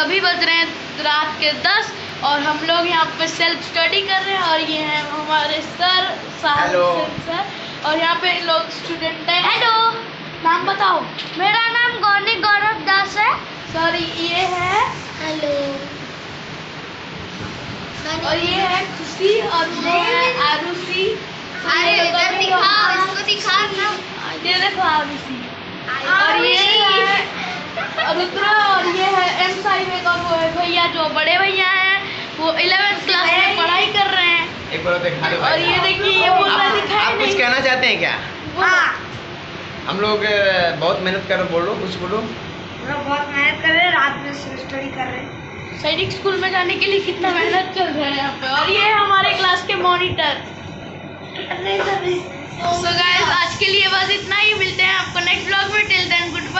अभी बज रहे हैं रात के 10 और हम लोग यहाँ पे सेल्फ स्टडी कर रहे हैं। और ये हैं हमारे सर सर और यहाँ पे लोग स्टूडेंट हैं। हेलो, नाम बताओ। मेरा नाम गौरव दास है। सर ये है हेलो, और ये है खुशी और वो है आरुषि। अरे इधर दिखाओ, इसको दिखा ना। ये देखो आरुषि। और ये है रुद्रा और ये है एम साहिब और वो है भैया जो बड़े भैया हैं, वो 11th क्लास में पढ़ाई कर रहे हैं। एक बार दिखा दो। और ये देखिए ये बोल रहा दिखाई आप कुछ कहना चाहते हैं क्या? हम लोग बहुत मेहनत कर रहे, बोलो कुछ बोलो। बहुत मेहनत कर रहे हैं, रात में स्टडी कर रहे हैं। सैनिक स्कूल में जाने के लिए कितना मेहनत कर रहे हैं यहाँ पे। और ये है हमारे क्लास के मॉनिटर। सो गाइस आज के लिए बस इतना ही, मिलते हैं आपको नेक्स्ट व्लॉग में। Till then good